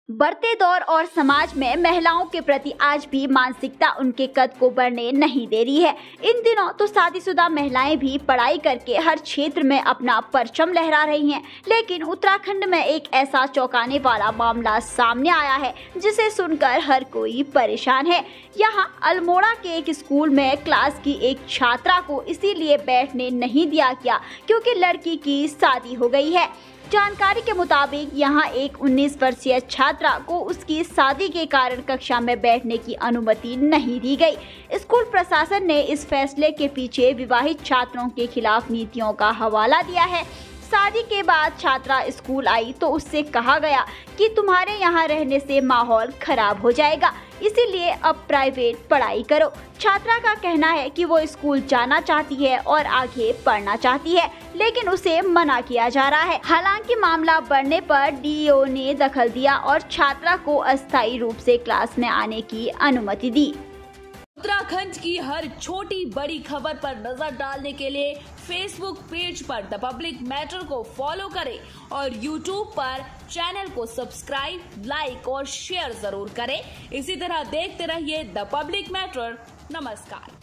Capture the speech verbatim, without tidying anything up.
बढ़ते दौर और समाज में महिलाओं के प्रति आज भी मानसिकता उनके कद को बढ़ने नहीं दे रही है। इन दिनों तो शादीशुदा महिलाएं भी पढ़ाई करके हर क्षेत्र में अपना परचम लहरा रही हैं। लेकिन उत्तराखंड में एक ऐसा चौंकाने वाला मामला सामने आया है जिसे सुनकर हर कोई परेशान है। यहाँ अल्मोड़ा के एक स्कूल में क्लास की एक छात्रा को इसीलिए बैठने नहीं दिया गया क्योंकि लड़की की शादी हो गई है। जानकारी के मुताबिक यहाँ एक उन्नीस वर्षीय छात्रा को उसकी शादी के कारण कक्षा में बैठने की अनुमति नहीं दी गई। स्कूल प्रशासन ने इस फैसले के पीछे विवाहित छात्रों के खिलाफ नीतियों का हवाला दिया है। शादी के बाद छात्रा स्कूल आई तो उससे कहा गया कि तुम्हारे यहाँ रहने से माहौल खराब हो जाएगा, इसीलिए अब प्राइवेट पढ़ाई करो। छात्रा का कहना है कि वो स्कूल जाना चाहती है और आगे पढ़ना चाहती है, लेकिन उसे मना किया जा रहा है। हालांकि मामला बढ़ने पर डीईओ ने दखल दिया और छात्रा को अस्थायी रूप से क्लास में आने की अनुमति दी। उत्तराखंड की हर छोटी बड़ी खबर पर नजर डालने के लिए फेसबुक पेज पर द पब्लिक मैटर को फॉलो करें और यूट्यूब पर चैनल को सब्सक्राइब, लाइक और शेयर जरूर करें। इसी तरह देखते रहिए द पब्लिक मैटर। नमस्कार।